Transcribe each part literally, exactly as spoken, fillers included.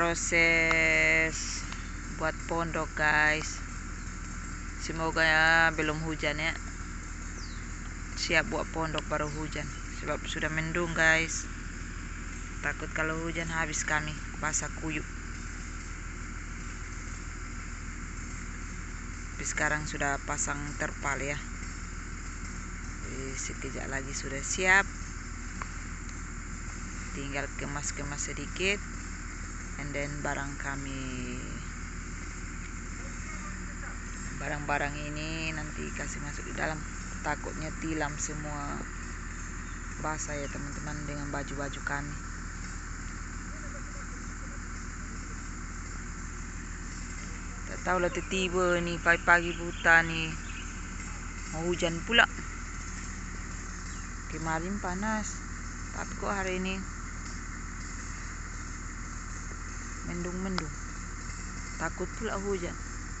proses buat pondok, guys. Semoga ya belum hujan ya, siap buat pondok baru hujan, sebab sudah mendung, guys. Takut kalau hujan habis kami basah kuyup. Tapi sekarang sudah pasang terpal ya. Jadi sekejap lagi sudah siap, tinggal kemas-kemas sedikit, and then barang kami barang-barang ini nanti kasih masuk di dalam. Takutnya tilam semua basah ya teman-teman dengan baju-baju kami. Tak tahu lah tiba-tiba nih pagi-pagi buta nih mau hujan pula. Kemarin panas, tapi kok hari ini mendung-mendung. Takut pula hujan.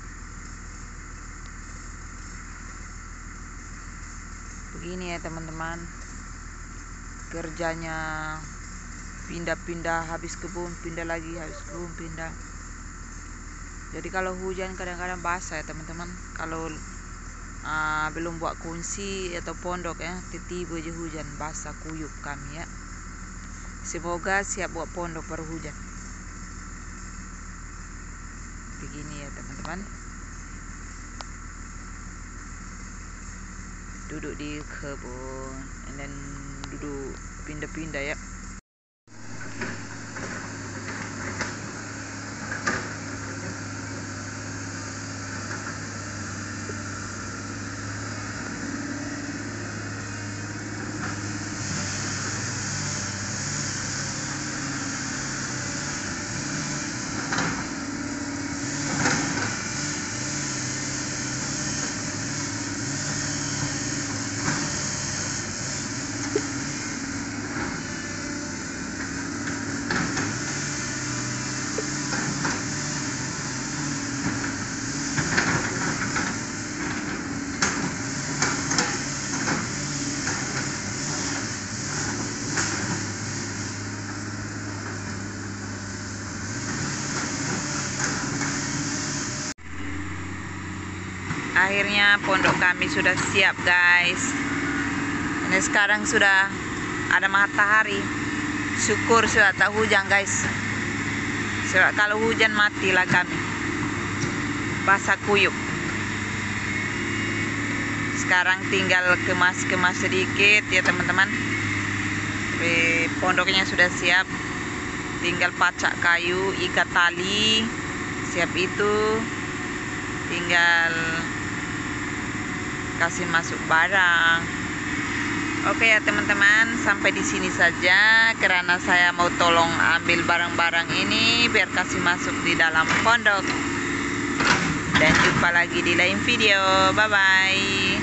Begini ya teman-teman, kerjanya pindah-pindah, habis kebun pindah lagi, habis kebun pindah. Jadi kalau hujan kadang-kadang basah ya teman-teman. Kalau uh, belum buat kunci atau pondok ya, tiba-tiba aja hujan, basah kuyup kami ya. Semoga siap buat pondok baru hujan. Begini ya teman-teman, duduk di kebun, and then duduk pindah-pindah ya. Akhirnya pondok kami sudah siap, guys. Ini sekarang sudah ada matahari. Syukur sudah tak hujan, guys. Sebab kalau hujan matilah kami, basah kuyup. Sekarang tinggal kemas-kemas sedikit ya teman-teman. Pondoknya sudah siap, tinggal pacak kayu, ikat tali, siap itu. Tinggal kasih masuk barang. Oke ya teman-teman, sampai di sini saja karena saya mau tolong ambil barang-barang ini biar kasih masuk di dalam pondok. Dan jumpa lagi di lain video. Bye bye.